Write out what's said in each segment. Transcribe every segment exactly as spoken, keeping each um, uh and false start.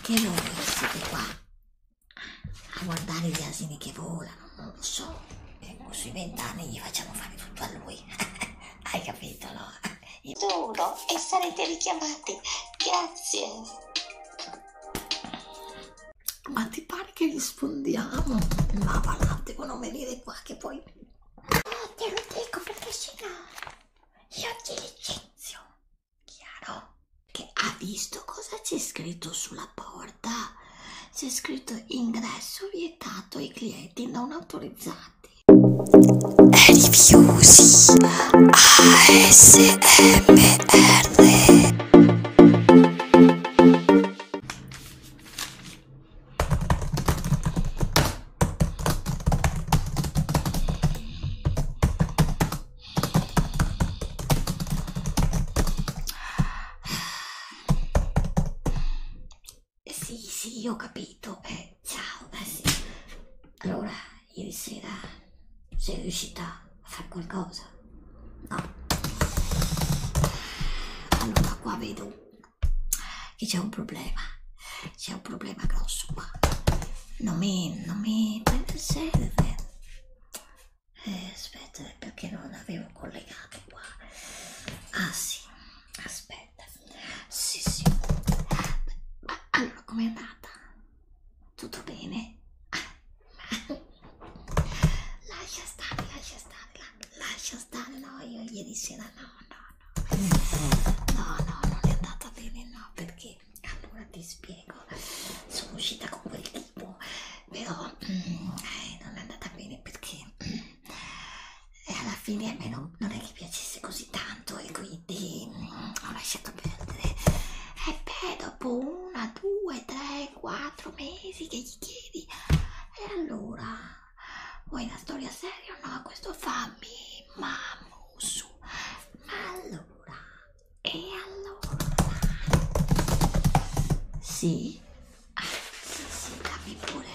perché voi siete qua a guardare gli asini che volano? Non lo so. E sui vent'anni gli facciamo fare tutto a lui. Hai capito, no? Giuro, e sarete richiamati. Grazie. Ma ti pare che rispondiamo? Ma va là, devono venire qua che poi... Eh, te lo dico perché sennò io ti licenzio. Chiaro? Che ha visto cosa c'è scritto sulla porta? C'è scritto ingresso vietato ai clienti non autorizzati. Rifiusi A S M R. Sì, sì, ho capito. Eh, ciao, eh sì. Allora, ieri sera sei riuscita a fare qualcosa? No. Allora, qua vedo che c'è un problema. C'è un problema grosso qua. Non mi, non mi prende il serio. Eh, aspetta, perché non avevo collegato qua. Ah, sì. Aspetta. Sì, sì. Ma allora, com'è andata? Tutto bene? Lascia stare, lascia stare, la- lascia stare, no, io ieri sera no, no, no, no, no, non è andata bene, no, perché, allora ti spiego, sono uscita con quel tipo, però mm, eh, non è andata bene perché mm, alla fine a me non, non è che piacesse così tanto e quindi mm, ho lasciato perdere. E beh, dopo una, due, tre, quattro mesi che gli chiedi, e allora, vuoi una storia seria o no? Questo fa mi mamu su. Ma allora, e allora? Sì? Ah, sì, sì, dammi pure.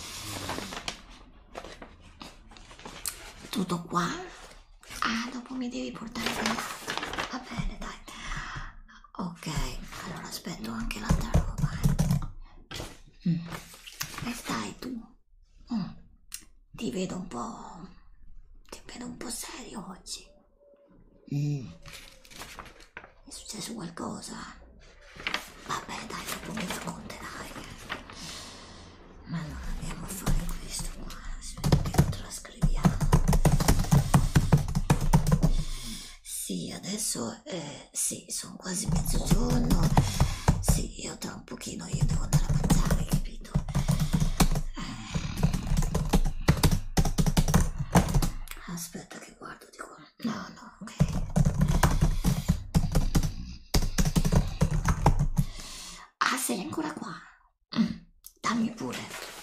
Tutto qua? Ah, dopo mi devi portare dell'altro. Va bene, dai. Ok, allora aspetto anche l'altra roba. Eh. Mm. E stai tu? Mm. Ti vedo un po'... ti vedo un po' serio oggi. Mm. È successo qualcosa? Vabbè, dai, dopo mi racconterai. Ma allora andiamo a fare questo qua. Aspetta che lo trascriviamo. Sì, adesso eh, sì, sono quasi mezzogiorno. Sì, io tra un pochino io devo andare a mangiare, capito? Eh. Aspetta che guardo di qua. No, no, ok. Ah, sei ancora qua? Mm. Dammi pure.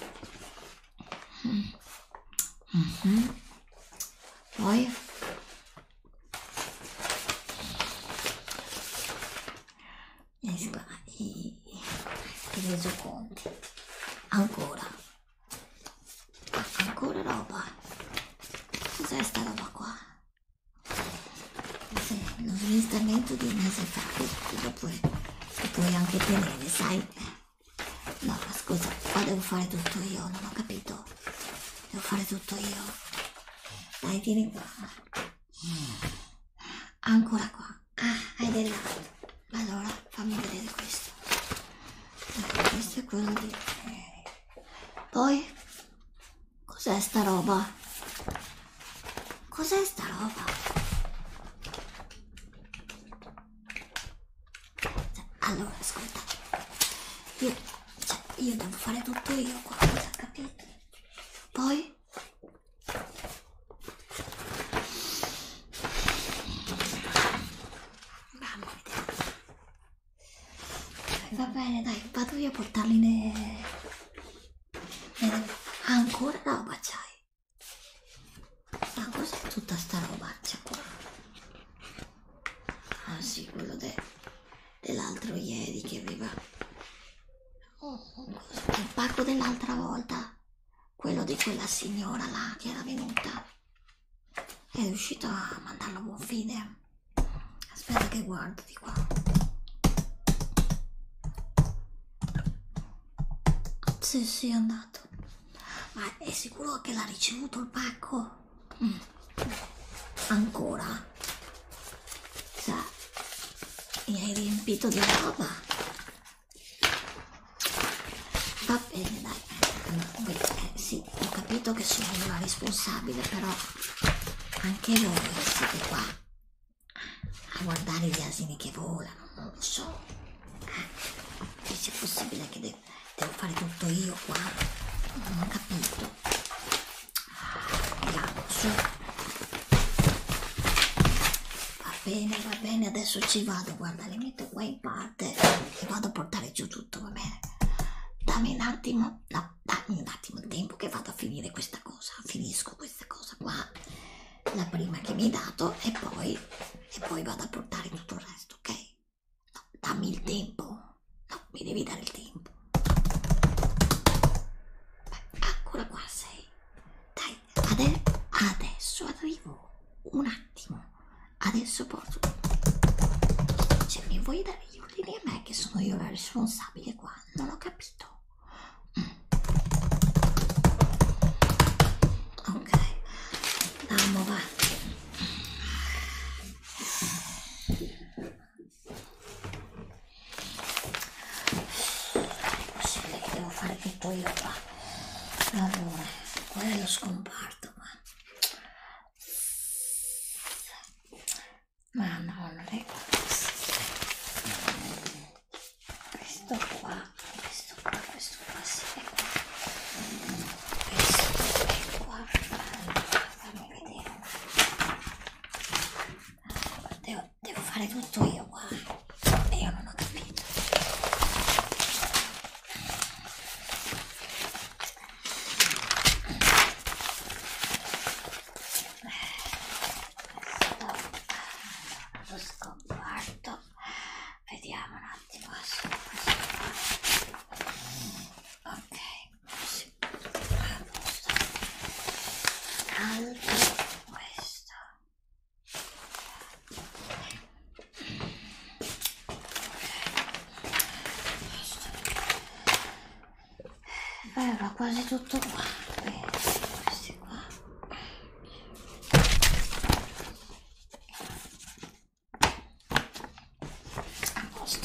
Mm. Mm-hmm. Poi? I, i, i resoconti. Ancora. Ancora roba. Cos'è sta roba qua? Sì, lo smistamento di un mese fa. Che lo puoi, lo puoi anche tenere, sai? No, ma scusa, qua devo fare tutto io, non ho capito. Devo fare tutto io. Dai, tieni qua. Ancora qua. Ah, hai dell'altro. Allora, fammi vedere questo. Eh, questo è quello di... Poi, cos'è sta roba? Cos'è sta roba? Allora, ascolta. Io, cioè, io devo fare tutto io qua, capito? Poi... Va bene, dai, vado io a portarli ne... ne... Ancora roba c'hai? Ma cos'è tutta sta robaccia qua? Ah sì, quello de... dell'altro ieri che aveva... Oh, il pacco dell'altra volta, quello di quella signora là che era venuta. È riuscito a mandarlo a buon fine. Aspetta che guardo di qua. Sì, sì, è andato. Ma è sicuro che l'ha ricevuto il pacco? Mm. Ancora? Sa, mi hai riempito di roba. Va bene, dai. No, eh, sì, ho capito che sono io la responsabile, però anche voi siete qua a guardare gli asini che volano, non lo so. Eh, dice possibile che de devo fare tutto io qua? Non ho capito. Andiamo su. Va bene, va bene, adesso ci vado, guarda, le metto qua in parte e vado a portare giù tutto, va bene? Dammi un attimo, no, dammi un attimo il tempo che vado a finire questa cosa, finisco questa cosa qua, la prima che mi hai dato, e poi, e poi vado a portare tutto il resto, ok? No, dammi il tempo, no, mi devi dare il tempo. Beh, ancora qua sei, dai, ade adesso arrivo, un attimo, adesso porto, cioè mi vuoi dare gli ordini a me che sono io la responsabile qua, non ho capito. Ok, andiamo, va. È possibile che devo fare tutto io qua. Allora, qual è lo scomparto qua? Ma no, non è questo. Questo qua, questo qua, questo qua, sì, è qua. Questo è qua. Fammi vedere. Devo, devo fare tutto io qua. Io non ho capito. Questo, lo scomparto. Vediamo un attimo. Ok, sì. Altro questo. Era quasi tutto qua. Bene, questi qua. A posto.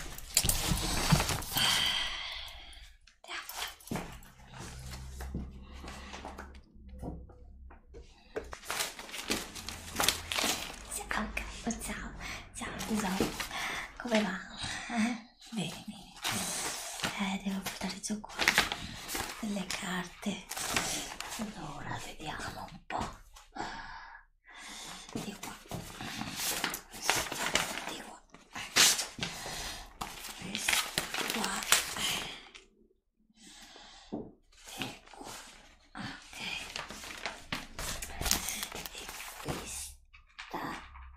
Andiamo. Sì, ok, ciao, ciao tesoro. Come va? Eh? Bene, bene. Eh, devo portare giù qua delle carte. Allora, vediamo un po'. Di qua. Di qua. Questo qua. Di qua. Ok. E questa.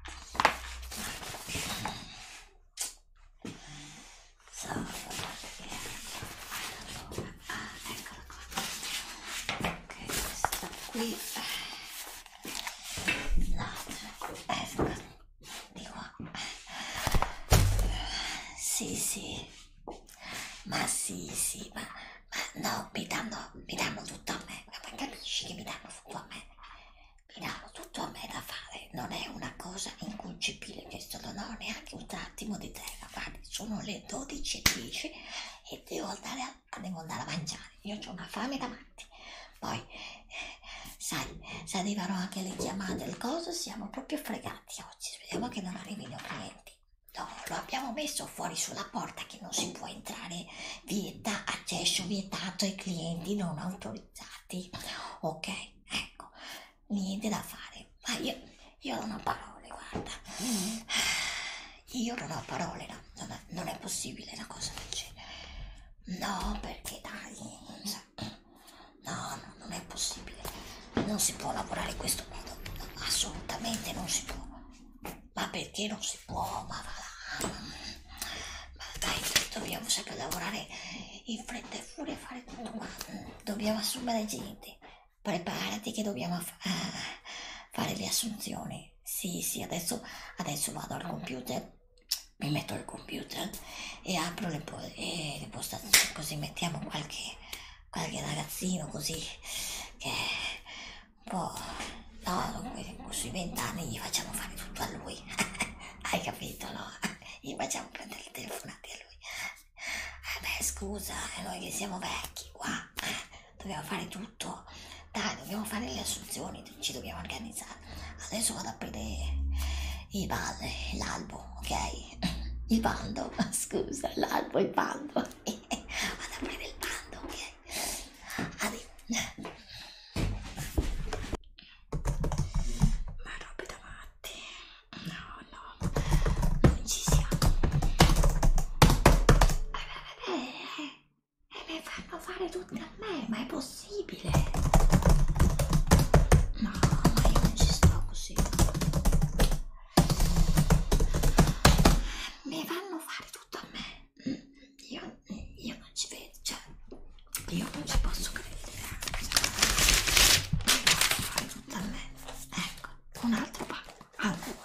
So, guardate che allora, ah, eccola qua. Ok, questa qui. No, ecco, di qua. Sì, sì, ma sì, sì, ma, ma no, mi danno, mi danno tutto a me, ma capisci che mi danno tutto a me? Mi danno tutto a me da fare, non è una cosa inconcepibile questo, non ho neanche un attimo di tregua, guardi, sono le dodici e dieci e devo andare a, devo andare a mangiare, io ho una fame da matti, poi, eh, sai, se arrivano anche le chiamate, le cose, siamo proprio fregati oggi, speriamo che non arrivino clienti. No, lo abbiamo messo fuori sulla porta che non si può entrare, vieta, accesso vietato ai clienti non autorizzati. Ok, ecco, niente da fare. Ma io, io non ho parole, guarda. Io non ho parole, no, non è, non è possibile una cosa del genere. No, perché dai, no, no, non è possibile. Non si può lavorare in questo modo, no, assolutamente non si può. Ma perché non si può? Ma va là. Ma dai, dobbiamo sempre lavorare in fretta e furia e fare tutto qua. Dobbiamo assumere gente. Preparati che dobbiamo fa fare le assunzioni. Sì, sì, adesso, adesso vado al computer, mi metto al computer e apro le, po e le postazioni, così mettiamo qualche qualche ragazzino così che un po', no, sui vent'anni gli facciamo fare tutto a lui. Hai capito, no? Gli facciamo prendere il telefonati a lui. Eh beh, scusa, noi che siamo vecchi qua, dobbiamo fare tutto. Dai, dobbiamo fare le assunzioni, ci dobbiamo organizzare. Adesso vado a aprire i balle, l'albo, ok? Il bando, scusa, l'albo, il bando. Vado a aprire il bando, ok? Addio. Ma robe da matti. No, no, non ci siamo. Eh, eh, eh, mi fanno fare tutte a me, ma è possibile? No, ma io non ci sto così. Mi fanno fare tutto a me. Io, io non ci vedo, cioè, io non ci posso credere. Mi fanno fare tutto a me. Ecco, un altro passo. Ancora.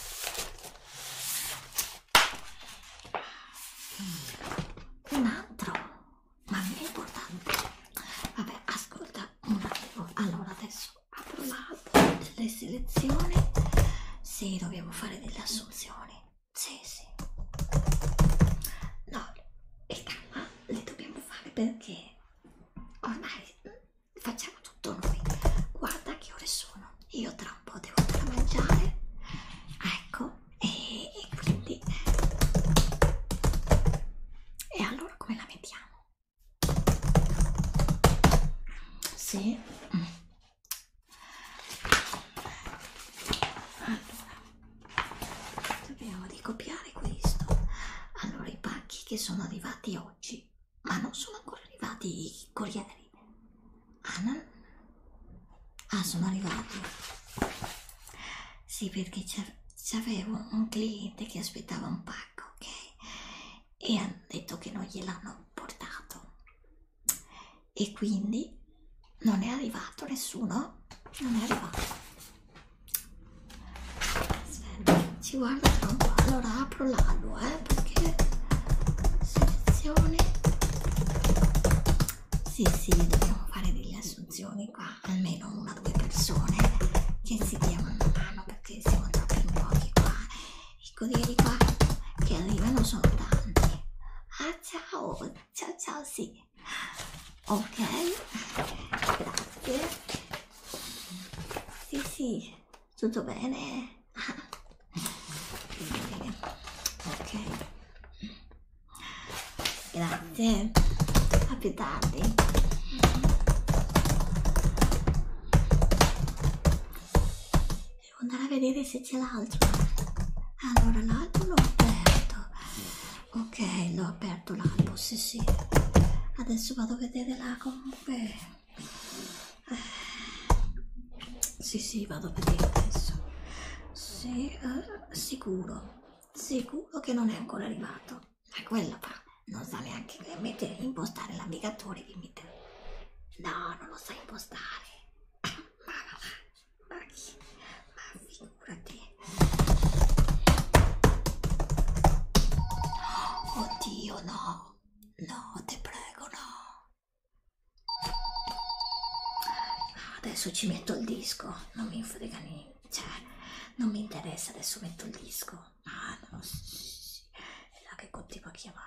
Un altro, ma non è importante. Vabbè, ascolta un attimo. Allora adesso apro l'albo delle selezioni. Sì, dobbiamo fare delle assunzioni. Sì, sì. No, e calma, le dobbiamo fare perché ormai facciamo tutto noi. Guarda che ore sono. Io tra un po' devo andare a mangiare. Ecco, e, e quindi... E allora come la mettiamo? Sì. Allora, dobbiamo ricopiare questo. Allora, i pacchi che sono arrivati oggi, ma non sono ancora arrivati i corrieri. Ah, no? Ah, sono arrivati. Sì, perché c'avevo un cliente che aspettava un pacco, ok? E hanno detto che non gliel'hanno portato. E quindi non è arrivato nessuno? Non è arrivato. Aspetta, ci guarda tra un po'. Allora apro l'albo, eh, perché selezione. Sì, sì, dobbiamo fare delle assunzioni qua, almeno una o due persone che si diano una mano perché siamo troppo in pochi qua. I corrieri qua che arrivano sono tanti. Ah, ciao, ciao, ciao, sì. Ok, grazie. Sì, sì, tutto bene. Ok, grazie. A più tardi. Devo andare a vedere se c'è l'altro. Allora, l'altro l'ho aperto. Ok, l'ho aperto l'albo, sì, sì. Adesso vado a vedere là comunque. Sì, sì, vado a vedere adesso. Sì, eh, sicuro. Sicuro che non è ancora arrivato. È quella fa. Non sa neanche mettere, impostare l'ambicatore che mette. No, non lo sa impostare. Ma va, ma, ma, chi? Ma figurati. Oddio, no. No, te prego, no. Adesso ci metto il disco. Non mi frega niente. Cioè, non mi interessa, adesso metto il disco. Ah, no, sì, sì. È là che continua a chiamare.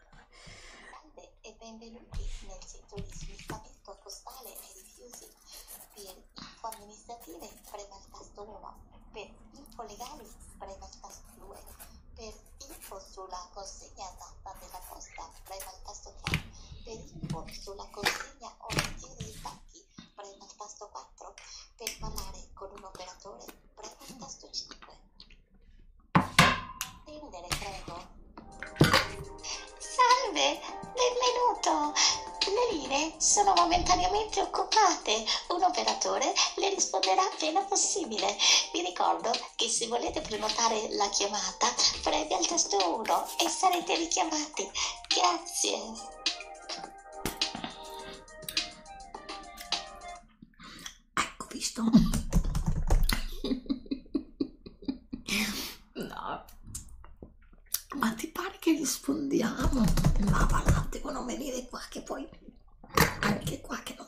E benvenuti nel centro di smistamento postale ai rifiuti. Per info amministrative prema il tasto uno, per info legali prema il tasto due, per info sulla consegna data della posta prema il tasto tre, per info sulla consegna o ritiro dei pacchi prema il tasto quattro, per parlare con un operatore prema il tasto cinque. Attendere, prego. Salve, benvenuto. Le linee sono momentaneamente occupate. Un operatore le risponderà appena possibile. Vi ricordo che se volete prenotare la chiamata, premi al tasto uno e sarete richiamati. Grazie. Ecco, visto? No. Ma ti pare che rispondiamo? Ma va là, devono venire qua che poi anche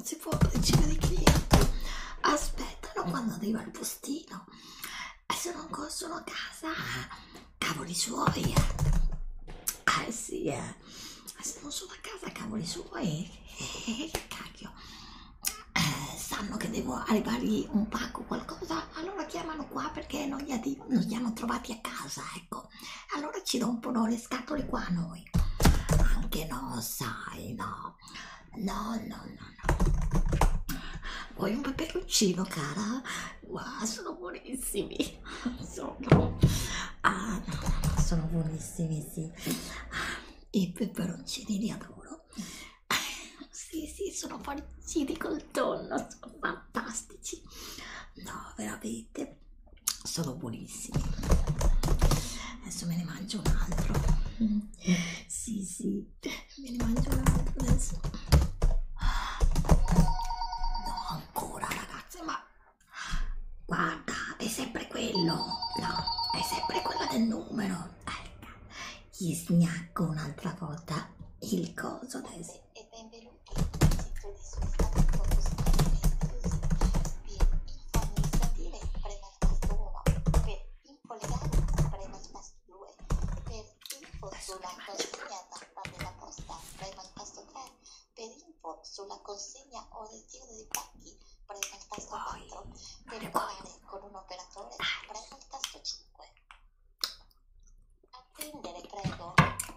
si può ricevere i clienti, aspettano quando arriva il postino e se non sono a casa, cavoli suoi, eh, eh sì, eh, se non sono a casa, cavoli suoi, eh, che cacchio, eh, sanno che devo arrivargli un pacco, qualcosa, allora chiamano qua perché non li, ha- non li hanno trovati a casa, ecco, allora ci rompono le scatole qua a noi, anche no, sai, no, no, no, no, no. Vuoi un peperoncino, cara? Wow, sono buonissimi. Sono... Ah, no, no, no, sono buonissimi, sì. Ah, i peperoncini li adoro. Sì, sì, sono farciti col tonno, sono fantastici. No, veramente, sono buonissimi. Adesso me ne mangio un altro. Sì, sì, me ne mangio un altro adesso. No, ancora ragazze, ma guarda, è sempre quello. No, è sempre quella del numero. Ecco, gli snacco un'altra volta il coso adesso. E benvenuti nel sito di smistamento postale e rifiuti. Per info amministrative prema il tasto uno, per info legali prema il tasto due, per info sulla consegna data della posta prema il tasto tre, per info sulla consegna o ritiro dei pacchi prema il tasto quattro, per parlare con un operatore prema il tasto cinque. Attendere, prego.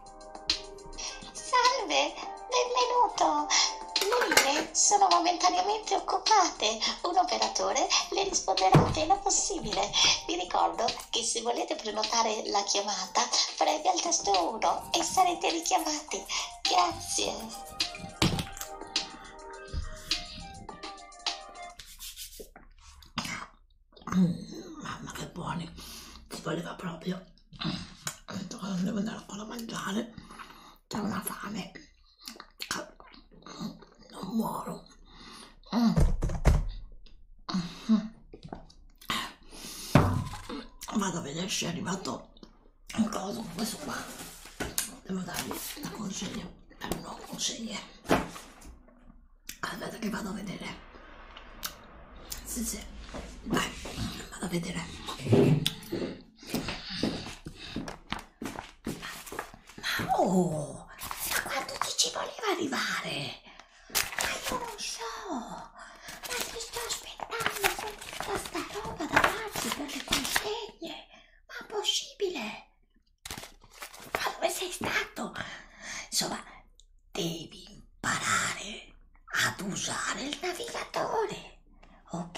Salve, benvenuto. Le linee sono momentaneamente occupate. Un operatore le risponderà appena possibile. Vi ricordo che se volete prenotare la chiamata, premia il tasto uno e sarete richiamati. Grazie. Mm, mamma che buoni, si voleva proprio. Mm, devo andare ancora a mangiare, c'è una fame, non muoro. Mm. Mm. Vado a vedere se è arrivato un coso, questo qua, devo dargli la consegna, dare una consegna. Aspetta che vado a vedere. Sì, sì, vai, vado a vedere. Ma oh, ma quando ti ci voleva arrivare? Ma io non so, ma ti sto aspettando con tutta sta roba da darti per le consegne. Ma è possibile? Ma dove sei stato? Insomma, devi imparare ad usare il navigatore, ok?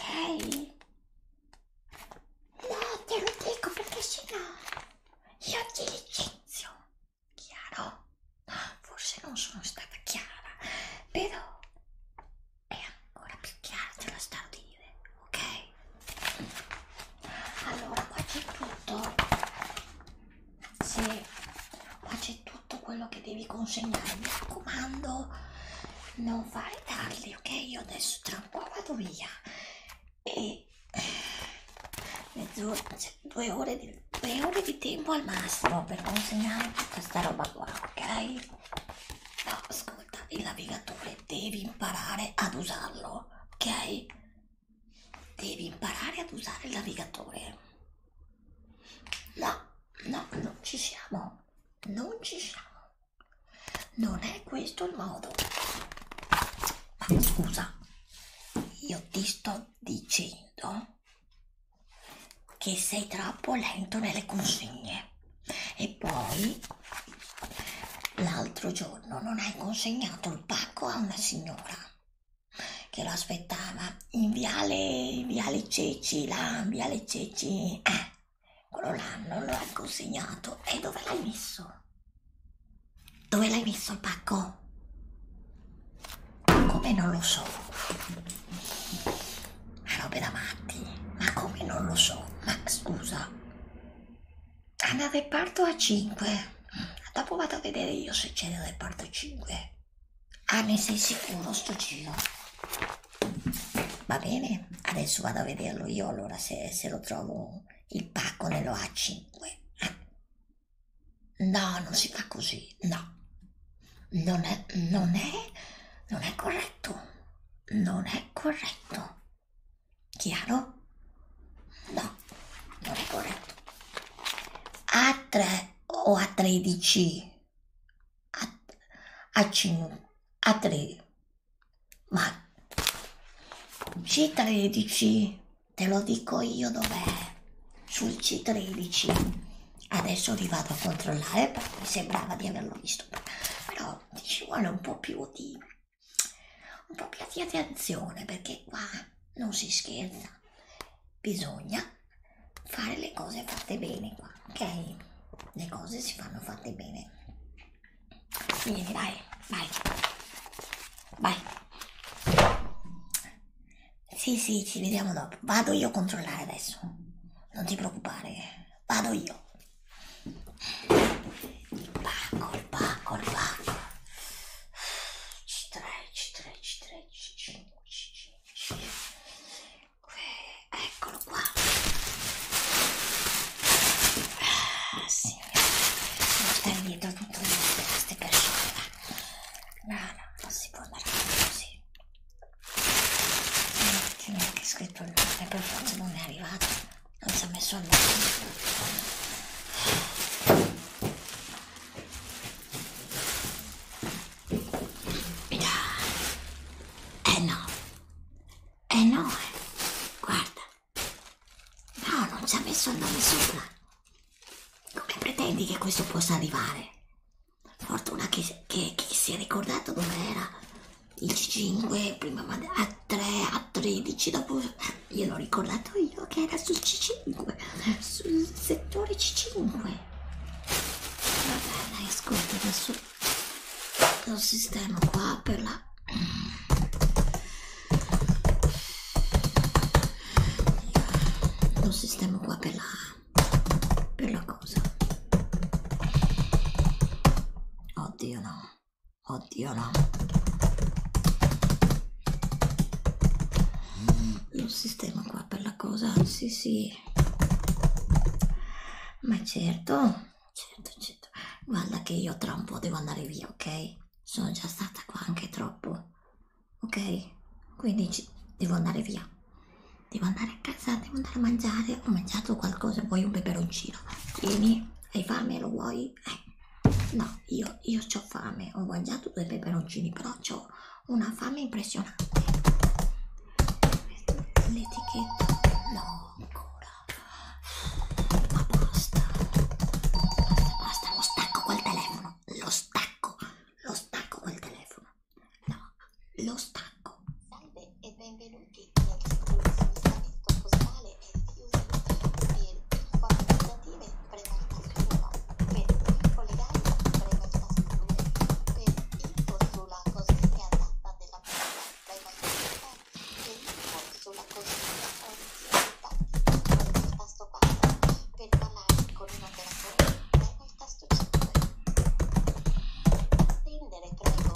No, te lo dico perché sennò io ti licenzio, chiaro? Forse non sono stata chiara, però è ancora più chiara, te la sto a dire, ok? Allora, qua c'è tutto. Sì, qua c'è tutto quello che devi consegnare, mi raccomando, non fare tardi, ok? Io adesso tra un po' vado via e mezz'ora, cioè due ore di, due ore di tempo al massimo per consegnare tutta sta roba qua, ok? No, ascolta, il navigatore devi imparare ad usarlo, ok? Devi imparare ad usare il navigatore. No, no, non ci siamo, non ci siamo. Non è questo il modo. Ma scusa, io ti sto dicendo che sei troppo lento nelle consegne. E poi l'altro giorno non hai consegnato il pacco a una signora che lo aspettava in viale, in viale Ceci, là, in viale Ceci. Eh, quello là non lo hai consegnato. E dove l'hai messo? Dove l'hai messo il pacco? Come non lo so? Ma robe da matti, ma come non lo so? Ma scusa, hanno reparto a cinque. Dopo vado a vedere io se c'è il reparto cinque. Ah, ne sei sicuro sto giro? Va bene, adesso vado a vederlo io allora se, se lo trovo il pacco nello A cinque. No, non si fa così, no. Non è, non è, non è corretto. non è corretto. Chiaro? No, non è corretto. A tre o A tredici? A, A cinque? A tre? Ma C tredici, te lo dico io dov'è. Sul C tredici. Adesso li vado a controllare perché mi sembrava di averlo visto. Però ci vuole un po' più di... un po' più di attenzione, perché qua non si scherza. Bisogna fare le cose fatte bene qua, ok? Le cose si fanno fatte bene. Vieni, vai, vai. Vai. Sì, sì, ci vediamo dopo. Vado io a controllare adesso. Non ti preoccupare, vado io. Il pacco, il pacco, il pacco. C tre, C tre, C tre, C cinque, C cinque, C cinque. Eccolo qua. Ah, sì, devo stare dietro tutte le volte a queste persone. No, no, non si può andare così. C'è neanche scritto il nome, per forza non è arrivato. Non si è messo al nome. Eh no, eh no, eh. Guarda, no, non ci ha messo il nome sopra. Come pretendi che questo possa arrivare? Fortuna che, che, che si è ricordato dove era il C cinque, prima A tre, A tredici, dopo gliel'ho ricordato io che era sul C cinque, sul settore C cinque. Vabbè, dai, ascolta, adesso lo sistema qua per la... Lo sistema qua per la... per la cosa. Oddio no, oddio no. Lo sistema qua per la cosa, sì sì. Ma certo, certo, certo. Guarda che io tra un po' devo andare via, ok? Sono già stata qua anche troppo, ok? Quindi ci... devo andare via. Devo andare a casa, devo andare a mangiare. Ho mangiato qualcosa, vuoi un peperoncino? Vieni, hai fame, lo vuoi? Eh. No, io, io ho fame, ho mangiato due peperoncini, però ho una fame impressionante. L'etichetta, no, ancora. Ma basta, basta, basta, lo stacco quel telefono, lo stacco, lo stacco quel telefono. No, lo stacco. Salve e benvenuti nel sito di smistamento postale e rifiuti. Per info amministrative prema il tasto uno, per info legali prema il tasto due, per info sulla consegna data della posta prema il tasto tre, per info sulla consegna o rifiuti prema il tasto quattro, per parlare con un operatore prema il tasto cinque. Attendere, prego.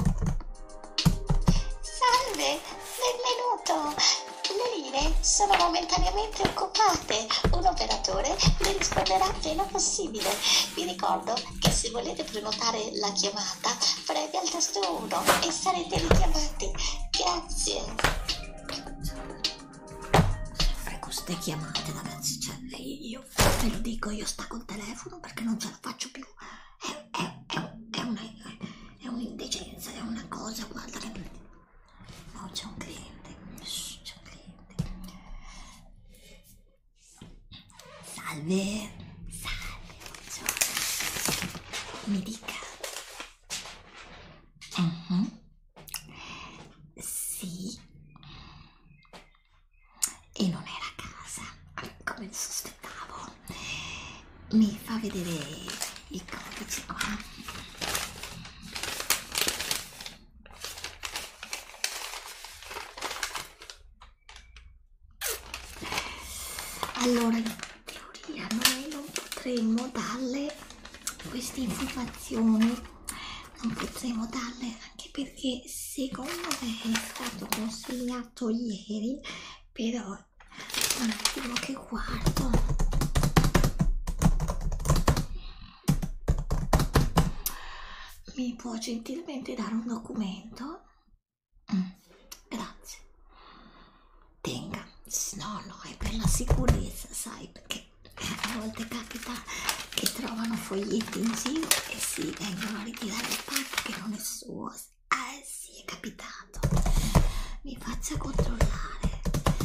Salve, benvenuto. Le linee sono momentaneamente occupate. Un operatore le risponderà appena possibile. Vi ricordo che se volete prenotare la chiamata, premi al tasto uno e sarete richiamati. Grazie. Sempre con ste chiamate, ragazzi, cioè io ve lo dico, io stacco il telefono perché non ce la faccio più. È, è, è, è una è un'indecenza, è una cosa, guarda che... No, c'è un cliente, shh, c'è un cliente. Salve, salve, buongiorno. Mi dica. Mhm. Sì. E non era a casa, come sospettavo. Mi fa vedere i codici qua. Allora, in teoria noi non potremmo darle queste informazioni, non potremmo darle anche perché secondo me è stato consegnato ieri, però un attimo che guardo. Mi può gentilmente dare un documento? Mm, grazie. no, no, è per la sicurezza, sai, perché a volte capita che trovano foglietti in giro e si vengono a ritirare il pacco che non è suo. Eh sì, è capitato. Mi faccia controllare.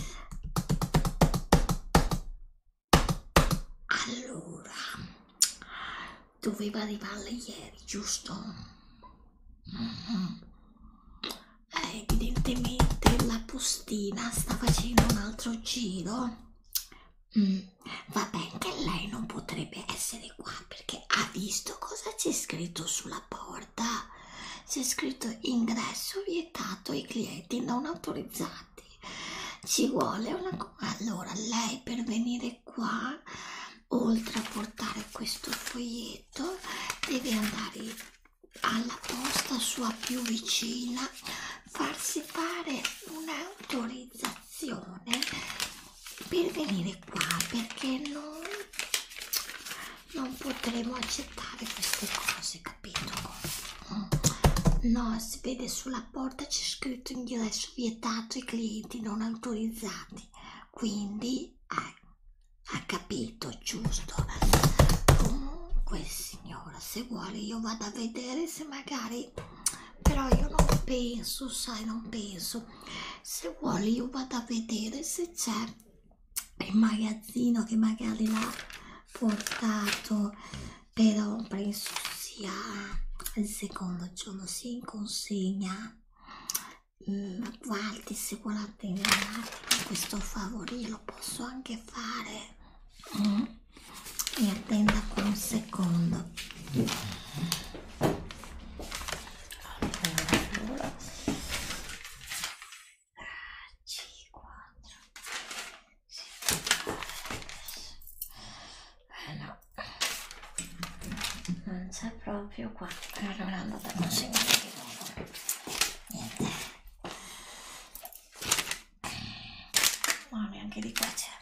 Allora, doveva arrivarle ieri, giusto? Mm-hmm. Eh, evidentemente la postina sta facendo un altro giro. Mm, vabbè, che lei non potrebbe essere qua perché ha visto cosa c'è scritto sulla porta. C'è scritto ingresso vietato ai clienti non autorizzati. Ci vuole una... Allora, lei per venire qua, oltre a portare questo foglietto, deve andare alla posta sua più vicina, farsi fare un'autorizzazione per venire qua, perché non, non potremo accettare queste cose, capito? No, si vede sulla porta c'è scritto ingresso vietato ai clienti non autorizzati, quindi eh, ha capito, giusto? Comunque signora, se vuole io vado a vedere se magari, però io non penso, sai, non penso, se vuole io vado a vedere se c'è il magazzino che magari l'ha portato, però penso sia il secondo giorno, si in consegna. Mm, guardi, se vuole attendere un attimo, questo favore lo posso anche fare. Mm? Mi attenda con un secondo. Allora, non c'è proprio qua, allora andate a consegnare di nuovo. Niente, no, neanche di qua c'è.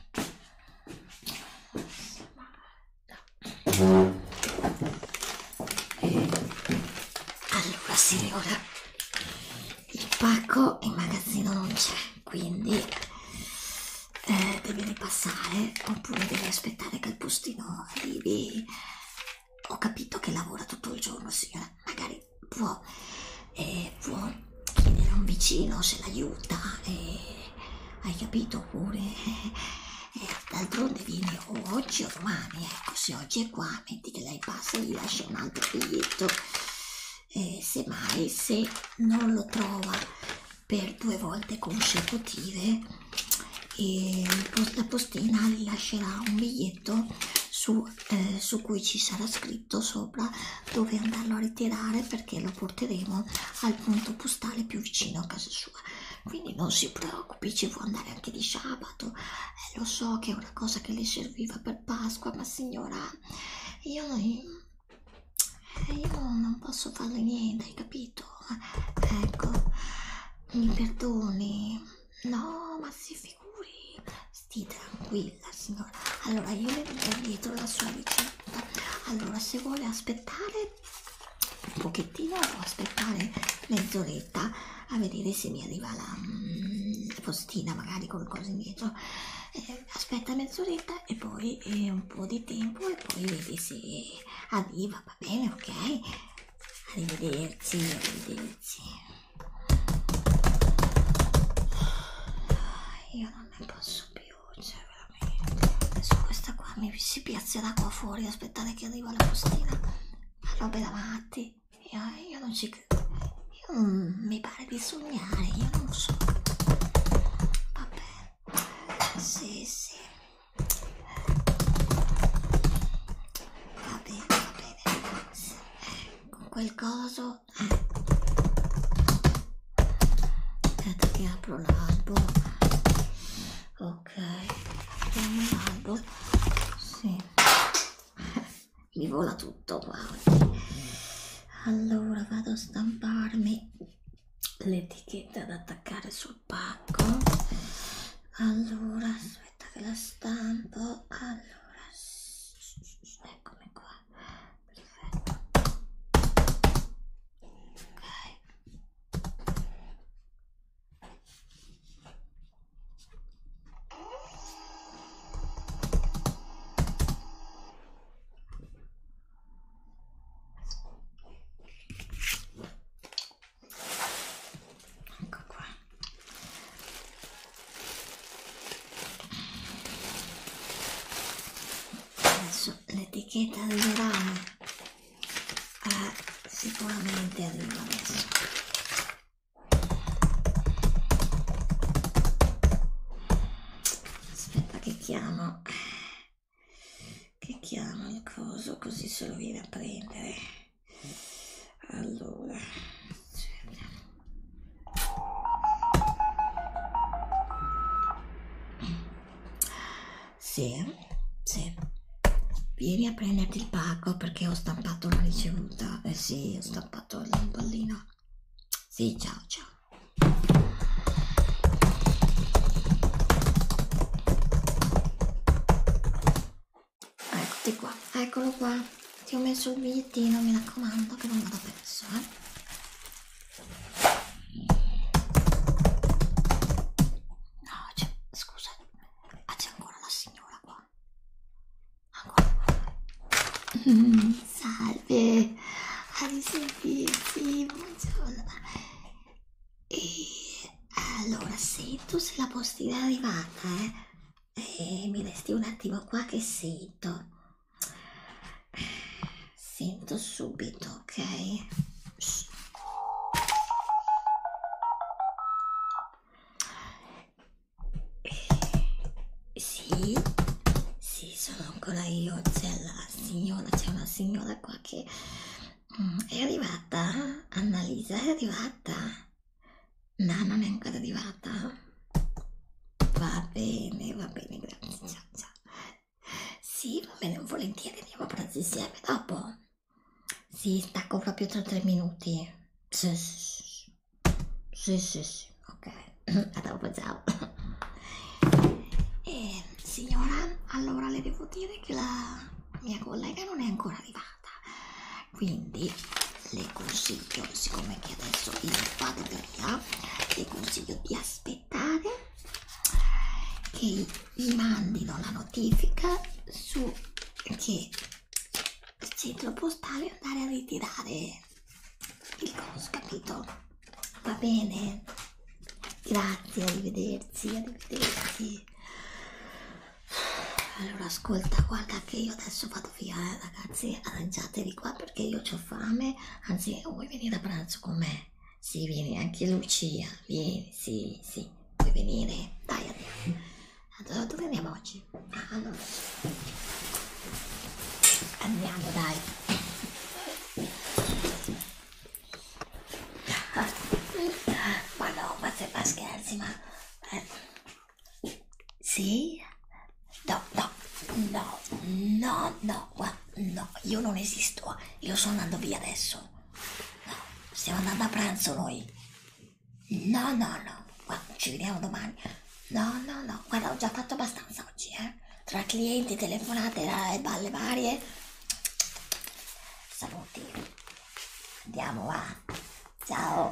Allora signora, il pacco in magazzino non c'è, quindi eh, deve ripassare oppure deve aspettare che il postino arrivi. Ho capito che lavora tutto il giorno, signora, magari può, eh, può chiedere a un vicino se l'aiuta, eh, hai capito? Oppure eh, eh, d'altronde viene o oggi o domani, ecco, se oggi è qua, metti che lei passa e gli lascia un altro biglietto, eh, semmai se non lo trova per due volte consecutive, eh, la postina gli lascerà un biglietto Su, eh, su cui ci sarà scritto sopra dove andarlo a ritirare, perché lo porteremo al punto postale più vicino a casa sua. Quindi non si preoccupi, ci può andare anche di sabato. Eh, lo so che è una cosa che le serviva per Pasqua, ma signora, io, eh, io non posso farle niente, hai capito? Ecco, mi perdoni. No, ma si figuri. Stia tranquilla, signora. Allora, io le do dietro la sua ricetta. Allora, se vuole aspettare un pochettino, può aspettare mezz'oretta a vedere se mi arriva la, la postina, magari con le cose indietro. Eh, aspetta mezz'oretta e poi eh, un po' di tempo e poi vedi se arriva, va bene, ok? Arrivederci, arrivederci. Io non ne posso più, cioè veramente. Adesso questa qua mi si piazzerà qua fuori, aspettare che arriva la postina. Ma robe da matti. Io, io non ci credo. Io non, mi pare di sognare, io non so. Vabbè. Sì, sì. Va bene, va bene. Sì. Eh, con quel coso. Eh. Aspetta che apro l'albo. Ok, apriamo l'albo. Sì, mi vola tutto qua oggi. Allora vado a stamparmi l'etichetta da attaccare sul pacco. Allora aspetta che la stampo. Allora, eccomi qua, perfetto. Ok. etichetta arriverà, eh, sicuramente arriva adesso. Aspetta che chiamo, che chiamo il coso così se lo viene a prendere. Allora, sì, sì, vieni a prenderti il pacco perché ho stampato la ricevuta. Eh sì, ho stampato il pallino. Sì, ciao ciao. Eccoti qua, eccolo qua, ti ho messo il bigliettino, mi raccomando che non vada perso, eh. No, c'è, scusa, ah, c'è ancora la signora qua, ancora qua. Mm, salve, a risentirsi, buongiorno. E allora, sento se la postina è arrivata, eh. E mi resti un attimo qua che sento. Sento subito, ok? Shh. Sì, sì, sono ancora io. C'è la signora, c'è una signora qua che mm, è arrivata. Annalisa è arrivata. No, non è ancora arrivata. Va bene, va bene, grazie, ciao, ciao. Sì, va bene, volentieri, andiamo a pranzo insieme dopo. Sì, stacco proprio tra tre minuti. Sì, sì, sì, sì, sì, ok. A dopo, ciao. Eh, signora, allora le devo dire che la mia collega non è ancora arrivata, quindi le consiglio, siccome che adesso io vado via, le consiglio di aspettare che gli mandino la notifica su che il centro postale andare a ritirare il coso, capito? Va bene? Grazie, arrivederci, arrivederci. Allora ascolta, guarda che io adesso vado via, eh, ragazzi, arrangiatevi qua perché io ho fame, anzi vuoi venire a pranzo con me? Sì, vieni, anche Lucia, vieni, sì, sì, vuoi venire? Dai, andiamo. Allora, dove andiamo oggi? Ah, allora. Andiamo, dai. Ma no, ma se fa scherzi, ma... Eh. Sì? No, no, no, no, no, guarda, no, io non esisto, io sto andando via adesso. No, stiamo andando a pranzo noi. No, no, no, guarda, ci vediamo domani. No, no, no, guarda, ho già fatto abbastanza oggi, eh. Tra clienti, telefonate e balle varie. Saluti. Andiamo, va. Ciao.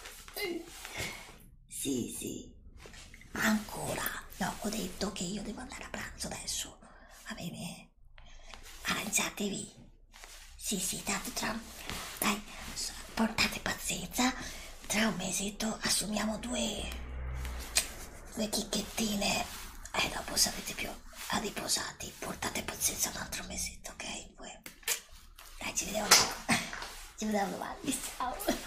Sì, sì. Ancora. No, ho detto che io devo andare a pranzo adesso. Va bene? Arrangiatevi. Sì, sì, tanto tra... Dai, portate pazienza. Tra un mesetto assumiamo due... due chicchettine e dopo sarete più riposati. Portate pazienza un altro mesetto, ok? Poi... Dai, ci vediamo dopo. Ci vediamo domani. Ciao.